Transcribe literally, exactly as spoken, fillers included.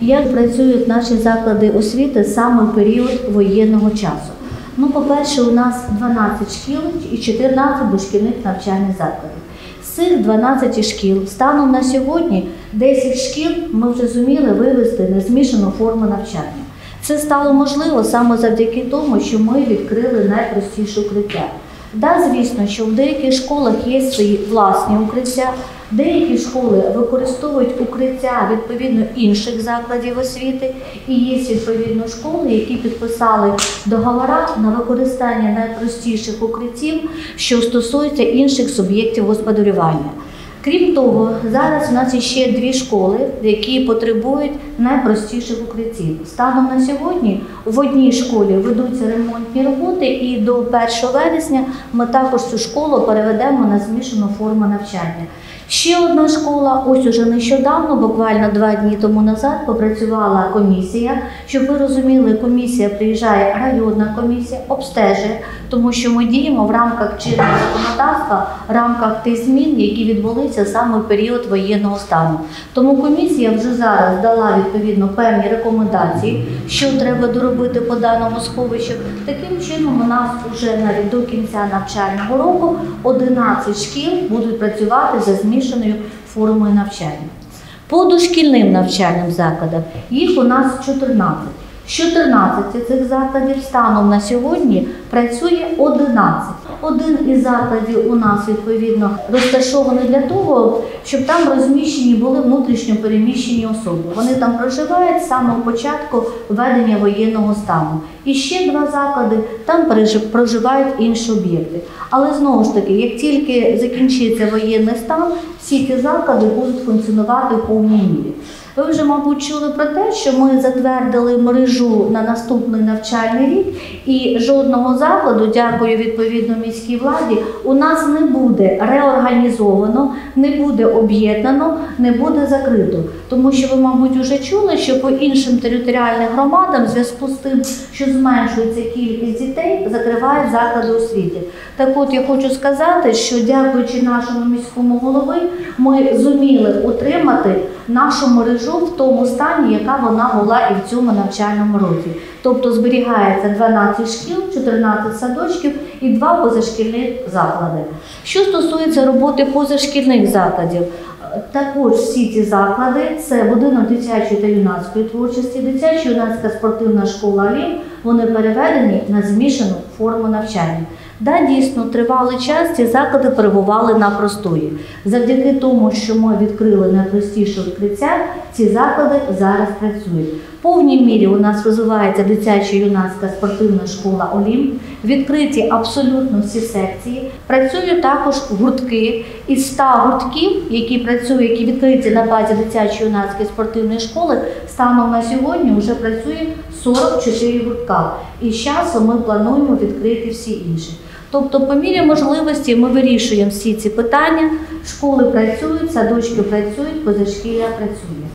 Як працюють наші заклади освіти саме в період воєнного часу? Ну, по-перше, у нас дванадцять шкіл і чотирнадцять дошкільних навчальних закладів. З цих дванадцяти шкіл станом на сьогодні десять шкіл ми вже зуміли вивести на змішану форму навчання. Це стало можливо саме завдяки тому, що ми відкрили найпростіші укриття. Да, звісно, що в деяких школах є свої власні укриття, деякі школи використовують укриття відповідно інших закладів освіти, і є відповідно школи, які підписали договори на використання найпростіших укриттів, що стосуються інших суб'єктів господарювання. Крім того, зараз у нас ще дві школи, які потребують найпростіших укриттів. Станом на сьогодні в одній школі ведуться ремонтні роботи, і до першого вересня ми також цю школу переведемо на змішану форму навчання. Ще одна школа, ось уже нещодавно, буквально два дні тому назад, попрацювала комісія. Щоб ви розуміли, комісія приїжджає, районна комісія, обстежує, тому що ми діємо в рамках чинного законодавства, в рамках тих змін, які відбулися саме в період воєнного стану. Тому комісія вже зараз дала відповідно певні рекомендації, що треба доробити по даному сховищу. Таким чином у нас вже навіть до кінця навчального року одинадцять шкіл будуть працювати за змішаною формою навчання. По дошкільним навчальним закладам їх у нас чотирнадцять. З чотирнадцяти цих закладів станом на сьогодні працює одинадцять. Один із закладів у нас, відповідно, розташований для того, щоб там розміщені були внутрішньо переміщені особи. Вони там проживають з самого початку введення воєнного стану. І ще два заклади, там проживають інші об'єкти. Але знову ж таки, як тільки закінчиться воєнний стан, всі ці заклади будуть функціонувати в повній мірі. Ви вже, мабуть, чули про те, що ми затвердили мережу на наступний навчальний рік, і жодного закладу, дякую відповідно міській владі, у нас не буде реорганізовано, не буде об'єднано, не буде закрито. Тому що ви, мабуть, вже чули, що по іншим територіальним громадам в зв'язку з тим, що зменшується кількість дітей, закривають заклади освіти. Так от я хочу сказати, що дякуючи нашому міському голові, ми зуміли утримати нашу мережу в тому стані, яка вона була і в цьому навчальному році. Тобто зберігається дванадцять шкіл, чотирнадцять садочків і два позашкільних заклади. Що стосується роботи позашкільних закладів, також всі ці заклади – це будинок дитячої та юнацької творчості, дитячо-юнацька спортивна школа «Олімп», вони переведені на змішану форму навчання. Да, дійсно, тривалий час ці заклади перебували на простої. Завдяки тому, що ми відкрили найпростіше укриття, ці заклади зараз працюють. В повній мірі у нас розвивається дитячо-юнацька спортивна школа «Олімп», відкриті абсолютно всі секції, працюють також гуртки. Із ста гуртків, які працюють, які відкриті на базі дитячо-юнацької спортивної школи, станом на сьогодні вже працює сорок чотири гуртка. І з часом ми плануємо відкрити всі інші. Тобто, по мірі можливості ми вирішуємо всі ці питання, школи працюють, садочки працюють, позашкілля працює.